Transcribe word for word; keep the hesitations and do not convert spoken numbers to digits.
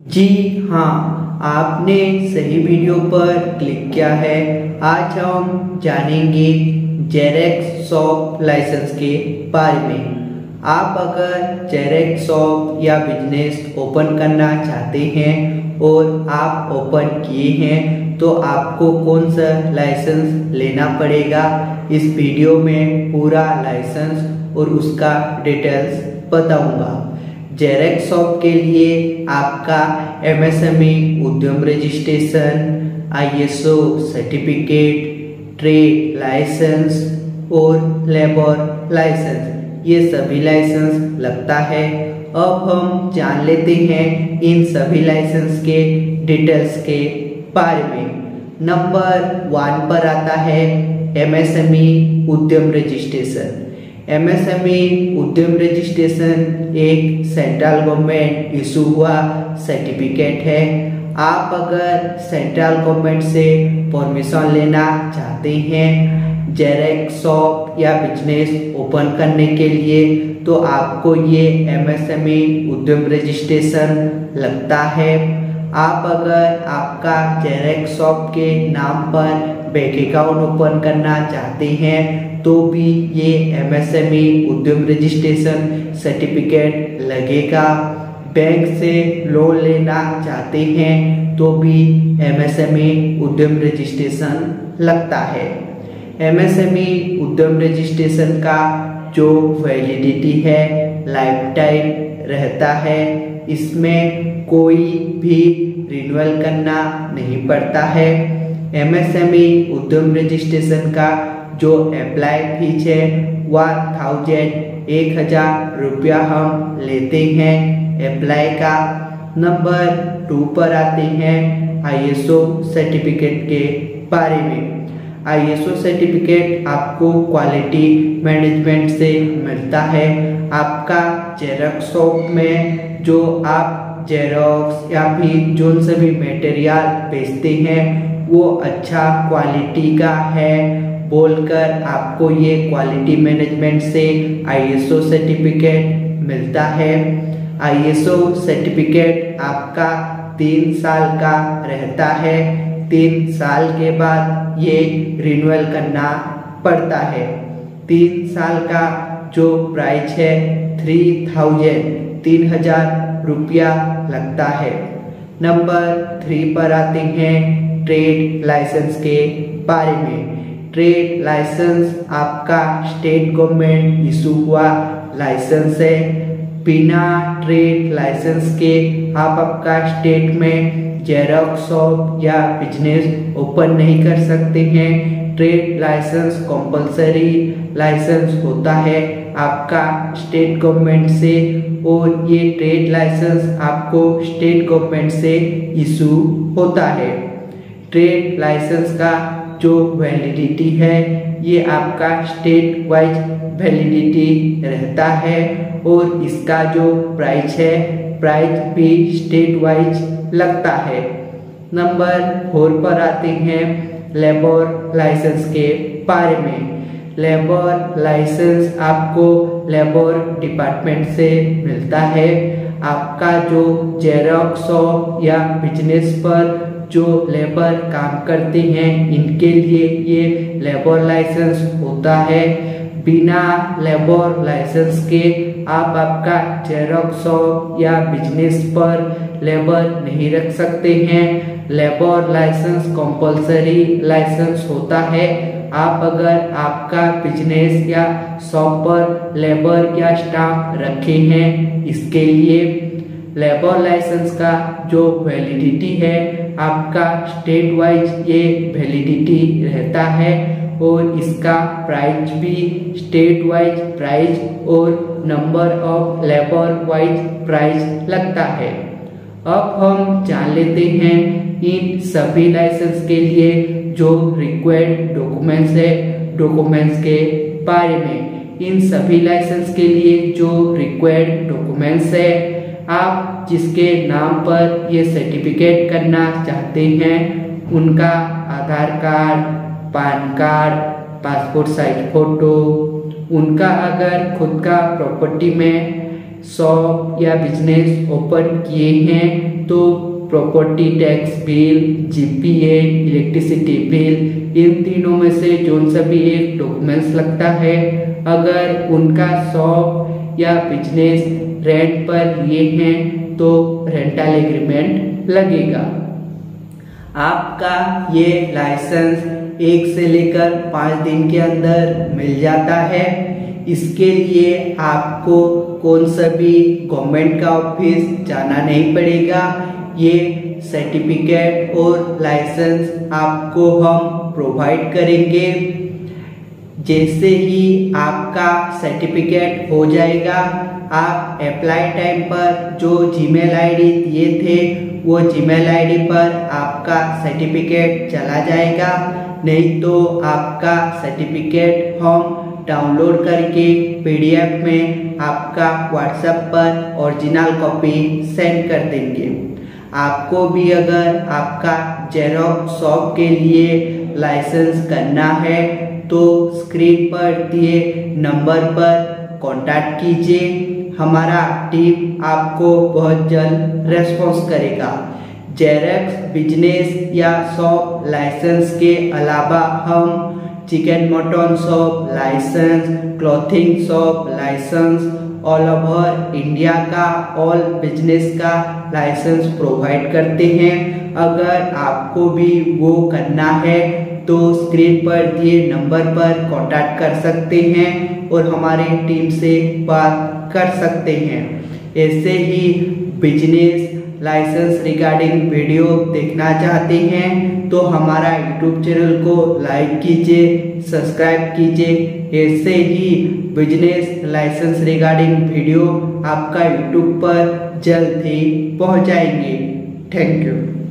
जी हाँ, आपने सही वीडियो पर क्लिक किया है। आज हम जानेंगे जेरॉक्स शॉप लाइसेंस के बारे में। आप अगर जेरॉक्स शॉप या बिजनेस ओपन करना चाहते हैं और आप ओपन किए हैं तो आपको कौन सा लाइसेंस लेना पड़ेगा, इस वीडियो में पूरा लाइसेंस और उसका डिटेल्स बताऊंगा। जेरॉक्स शॉप के लिए आपका M S M E Udyam registration, I S O certificate, trade licence और लेबर लाइसेंस, ये सभी लाइसेंस लगता है। अब हम जान लेते हैं इन सभी लाइसेंस के डिटेल्स के बारे में। नंबर वन पर आता है M S M E Udyam registration. M S M E Udyam registration एक सेंट्रल गवर्नमेंट इशू हुआ सर्टिफिकेट है। आप अगर सेंट्रल गवर्नमेंट से परमिशन लेना चाहते हैं जेरॉक्स शॉप या बिजनेस ओपन करने के लिए तो आपको ये M S M E Udyam registration लगता है। आप अगर आपका जेरॉक्स शॉप के नाम पर बैंक अकाउंट ओपन करना चाहते हैं तो भी ये M S M E Udyam registration certificate लगेगा। बैंक से लोन लेना चाहते हैं तो भी M S M E Udyam registration लगता है। M S M E Udyam registration का जो वैलिडिटी है लाइफ टाइम रहता है। इसमें कोई भी रिन्यूअल करना नहीं पड़ता है। M S M E Udyam registration का जो अप्लाई फीस है वह थाउजेंड एक हजार रुपया हम लेते हैं अप्लाई का। नंबर टू पर आते हैं आई एस ओ सर्टिफिकेट के बारे में। आई एस ओ सर्टिफिकेट आपको क्वालिटी मैनेजमेंट से मिलता है। आपका जेरॉक्स शॉप में जो आप जेरॉक्स या फिर जो सभी मटेरियल बेचते हैं वो अच्छा क्वालिटी का है बोलकर आपको ये क्वालिटी मैनेजमेंट से आई एस ओ सर्टिफिकेट मिलता है। आई एस ओ सर्टिफिकेट आपका तीन साल का रहता है। तीन साल के बाद ये रिन्यूअल करना पड़ता है। तीन साल का जो प्राइस है थ्री थाउजेंड तीन हजार रुपया लगता है। नंबर थ्री पर आते हैं ट्रेड लाइसेंस के बारे में। ट्रेड लाइसेंस आपका स्टेट गवर्नमेंट इशू हुआ लाइसेंस है। बिना ट्रेड लाइसेंस के आप आपका स्टेट में जेरॉक्स शॉप या बिजनेस ओपन नहीं कर सकते हैं। ट्रेड लाइसेंस कंपलसरी लाइसेंस होता है आपका स्टेट गवर्नमेंट से और ये ट्रेड लाइसेंस आपको स्टेट गवर्नमेंट से इशू होता है। ट्रेड लाइसेंस का जो वैलिडिटी है ये आपका स्टेट वाइज वैलिडिटी रहता है और इसका जो प्राइस है प्राइस भी स्टेट वाइज लगता है। नंबर फोर पर आते हैं लेबर लाइसेंस के बारे में। लेबर लाइसेंस आपको लेबर डिपार्टमेंट से मिलता है। आपका जो जेरॉक्स शॉप या बिजनेस पर जो लेबर काम करते हैं इनके लिए ये लेबर लाइसेंस होता है। बिना लेबर लाइसेंस के आप आपका जेरॉक्स शॉप या बिजनेस पर लेबर नहीं रख सकते हैं। लेबर लाइसेंस कंपलसरी लाइसेंस होता है। आप अगर आपका बिजनेस या शॉप पर लेबर या स्टाफ रखे हैं इसके लिए लेबर लाइसेंस का जो वैलिडिटी है आपका स्टेट वाइज ये वैलिडिटी रहता है और इसका प्राइस भी स्टेट वाइज प्राइस और number of labour wise price लगता है। अब हम जान लेते हैं इन सभी लाइसेंस के लिए जो रिक्वायर्ड डॉक्यूमेंट्स है डॉक्यूमेंट्स के बारे में। इन सभी लाइसेंस के लिए जो रिक्वायर्ड डॉक्यूमेंट्स है आप जिसके नाम पर ये सर्टिफिकेट करना चाहते हैं उनका Aadhaar card, PAN card, passport size photo, उनका अगर खुद का प्रॉपर्टी में शॉप या बिजनेस ओपन किए हैं तो property tax bill, GPA, electricity bill, इन तीनों में से जो सा भी एक डॉक्यूमेंट्स लगता है, अगर उनका शॉप या बिजनेस रेंट पर लिए हैं तो रेंटल एग्रीमेंट लगेगा। आपका ये लाइसेंस एक से लेकर पाँच दिन के अंदर मिल जाता है। इसके लिए आपको कौन सा भी गवर्नमेंट का ऑफिस जाना नहीं पड़ेगा। ये सर्टिफिकेट और लाइसेंस आपको हम प्रोवाइड करेंगे। जैसे ही आपका सर्टिफिकेट हो जाएगा, आप अप्लाई टाइम पर जो जीमेल आईडी दिए थे वो जीमेल आईडी पर आपका सर्टिफिकेट चला जाएगा। नहीं तो आपका सर्टिफिकेट हम डाउनलोड करके पीडीएफ में आपका व्हाट्सएप पर ओरिजिनल कॉपी सेंड कर देंगे। आपको भी अगर आपका जेरॉक्स शॉप के लिए लाइसेंस करना है तो स्क्रीन पर दिए नंबर पर कांटेक्ट कीजिए। हमारा टीम आपको बहुत जल्द रेस्पॉन्स करेगा। जेरॉक्स बिजनेस या शॉप लाइसेंस के अलावा हम chicken mutton shop licence, clothing shop licence, all over India का ऑल बिजनेस का लाइसेंस प्रोवाइड करते हैं। अगर आपको भी वो करना है तो स्क्रीन पर दिए नंबर पर कांटेक्ट कर सकते हैं और हमारी टीम से बात कर सकते हैं। ऐसे ही बिजनेस लाइसेंस रिगार्डिंग वीडियो देखना चाहते हैं तो हमारा यूट्यूब चैनल को लाइक कीजिए, सब्सक्राइब कीजिए। ऐसे ही बिजनेस लाइसेंस रिगार्डिंग वीडियो आपका यूट्यूब पर जल्द ही पहुंच जाएंगे। Thank you.